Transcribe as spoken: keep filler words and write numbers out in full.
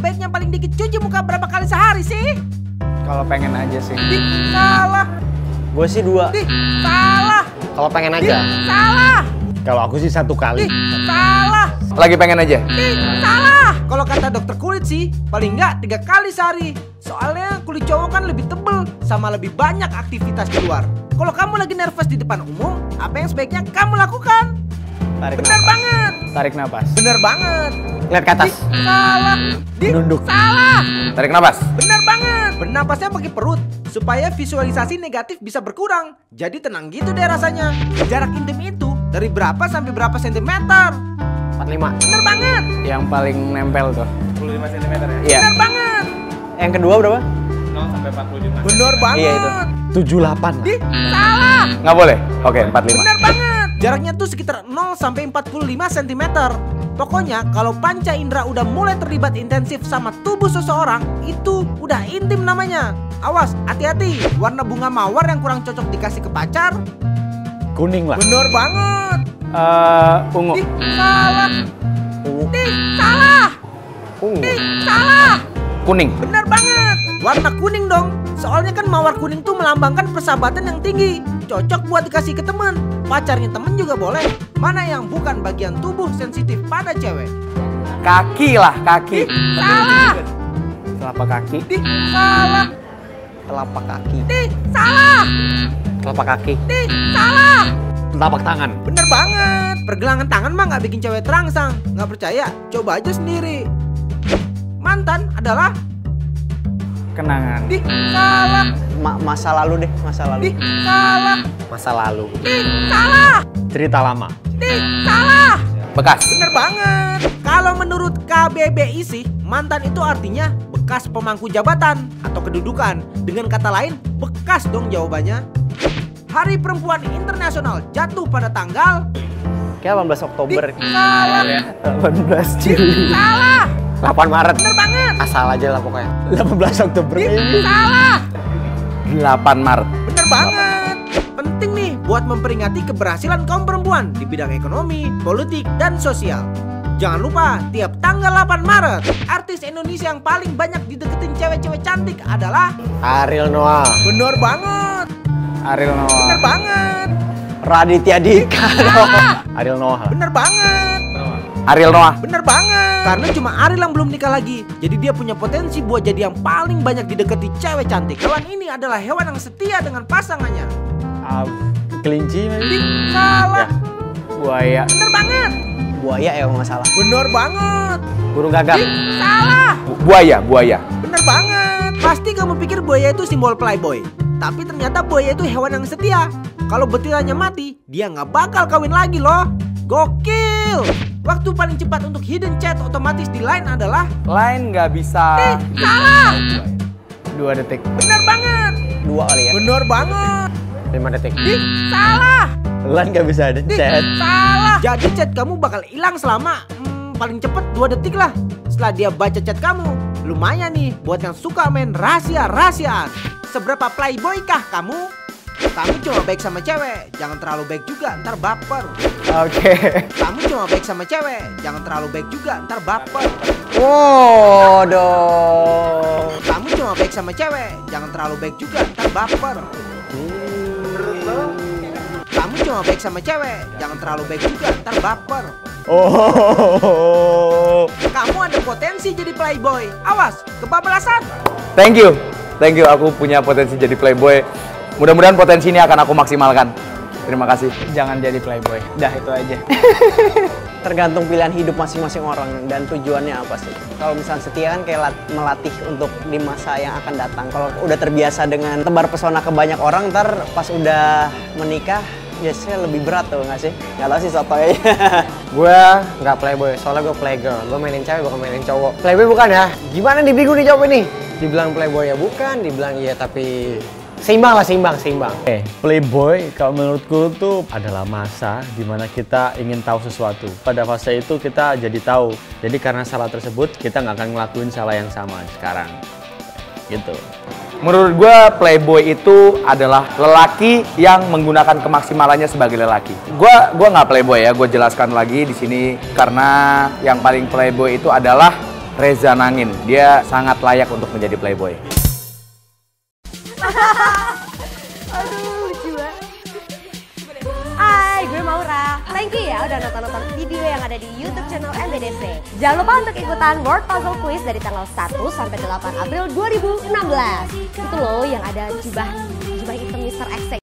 sebaiknya paling dikit cuci muka berapa kali sehari sih? Kalau pengen aja sih. Di, salah. Gue sih dua. Di, salah. Kalau pengen Di, aja. salah. Kalau aku sih satu kali. Di, salah. Lagi pengen aja. Di, salah. Kalau kata dokter kulit sih, paling nggak tiga kali sehari. Soalnya kulit cowok kan lebih tebel, sama lebih banyak aktivitas di luar. Kalau kamu lagi nervous di depan umum, apa yang sebaiknya kamu lakukan? Tarik Bener nafas. banget. Tarik napas. Bener banget. Lihat ke atas. Di, salah. Di, Nunduk. salah. Tarik napas. Bener banget. Bernapasnya pakai perut supaya visualisasi negatif bisa berkurang. Jadi tenang gitu deh rasanya. Jarak intim itu dari berapa sampai berapa sentimeter? empat puluh lima. Bener banget. Yang paling nempel tuh. empat puluh lima sentimeter ya? Iya. Bener banget. Yang kedua berapa? nol sampai empat puluh lima. Bener banget. Iya, itu. tujuh puluh delapan lah. Di, salah. Nggak boleh? Oke, empat puluh lima. Bener banget. Jaraknya tuh sekitar nol sampai empat puluh lima sentimeter. Pokoknya kalau panca indera udah mulai terlibat intensif sama tubuh seseorang, itu udah intim namanya. Awas, hati-hati. Warna bunga mawar yang kurang cocok dikasih ke pacar. Kuning lah. Bener banget. Eh, ungu. Di, salah. Ungu. Di, salah. Ungu. Di, salah. Kuning. Bener banget. Warna kuning dong. Soalnya kan mawar kuning tuh melambangkan persahabatan yang tinggi. Cocok buat dikasih ke temen. Pacarnya temen juga boleh. Mana yang bukan bagian tubuh sensitif pada cewek? Kaki lah, kaki. Di, salah. Telapak kaki. Di, salah. Telapak kaki. Di, salah. Telapak kaki. Di, salah. Telapak tangan. Bener banget. Pergelangan tangan mah nggak bikin cewek terangsang. Nggak percaya? Coba aja sendiri. Mantan adalah Kenangan. di, salah. Ma masa lalu deh, masa lalu. Di, salah. Masa lalu. Di, salah. Cerita lama. Di, salah. Bekas. Bener banget. Kalau menurut K B B I sih, mantan itu artinya bekas pemangku jabatan atau kedudukan. Dengan kata lain, bekas dong jawabannya. Hari Perempuan Internasional jatuh pada tanggal Kayak delapan belas Oktober. Di, salah. delapan belas Di, Juli. salah. delapan Maret. Bener banget. Asal aja lah pokoknya. delapan belas Oktober Di, ini. salah. delapan Maret. Bener banget. Penting nih buat memperingati keberhasilan kaum perempuan di bidang ekonomi, politik, dan sosial. Jangan lupa, tiap tanggal delapan Maret, artis Indonesia yang paling banyak dideketin cewek-cewek cantik adalah Ariel Noah. bener banget. Ariel Bener Noah. banget. Raditya Dika. Salah. Ariel Noah. Bener banget. Ariel Noah. Bener banget. Karena cuma Ariel yang belum nikah lagi. Jadi dia punya potensi buat jadi yang paling banyak dideketi cewek cantik. Hewan ini adalah hewan yang setia dengan pasangannya. Uh, kelinci. Di, salah. Buaya. Bener banget. Buaya ya kalau nggak salah. Bener banget. Burung gagak. Di, salah. Bu- buaya, buaya. Bener banget. Pasti kamu pikir buaya itu simbol playboy. Tapi ternyata buaya itu hewan yang setia. Kalau betinanya mati, dia nggak bakal kawin lagi loh. Gokil. Waktu paling cepat untuk hidden chat otomatis di Line adalah Lain nggak bisa. Eh, salah. Dua detik. Bener banget. Dua kali ya. Bener banget. lima detik. Di, salah. Lan gak bisa ada Di, chat. salah. Jadi chat kamu bakal hilang selama hmm, paling cepet dua detik lah. Setelah dia baca chat kamu. Lumayan nih buat yang suka main rahasia-rahasiaan. Seberapa playboy kah kamu? Kamu cuma baik sama cewek, jangan terlalu baik juga, ntar baper. Oke. Kamu cuma baik sama cewek, jangan terlalu baik juga, ntar baper. Oh dong. Kamu cuma baik sama cewek, jangan terlalu baik juga, ntar baper. Kamu cuma baik sama cewek, jangan terlalu baik juga, ntar baper. Oh. Kamu ada potensi jadi playboy, awas, kebablasan. Thank you. Thank you. Aku punya potensi jadi playboy. Mudah-mudahan potensi ini akan aku maksimalkan. Terima kasih. Jangan jadi playboy. Dah itu aja. Tergantung pilihan hidup masing-masing orang dan tujuannya apa sih. Kalau misalnya setia kan kayak lat- melatih untuk di masa yang akan datang. Kalau udah terbiasa dengan tebar pesona ke banyak orang, ntar pas udah menikah biasanya lebih berat tuh nggak sih? Nggak tahu sih sotoy. Gue nggak playboy, soalnya gue playgirl. Gue mainin cewek, bukan mainin cowok. Playboy bukan ya? Gimana nih bingung nih jawab ini? Dibilang playboy ya bukan, dibilang iya tapi seimbang lah, seimbang, seimbang. Eh, playboy kalau menurutku tuh adalah masa dimana kita ingin tahu sesuatu. Pada fase itu kita jadi tahu. Jadi karena salah tersebut kita nggak akan ngelakuin salah yang sama sekarang. Gitu. Menurut gue playboy itu adalah lelaki yang menggunakan kemaksimalannya sebagai lelaki. Gue gua nggak playboy ya, gue jelaskan lagi di sini karena yang paling playboy itu adalah Reza Nangin. Dia sangat layak untuk menjadi playboy. Aduh, lucu banget. Hai, gue Maura. Thank you ya udah nonton-nonton video yang ada di YouTube channel M B D C. Jangan lupa untuk ikutan Word Puzzle Quiz dari tanggal satu sampai delapan April dua ribu enam belas. Itu loh yang ada jubah jubah hitam mister X.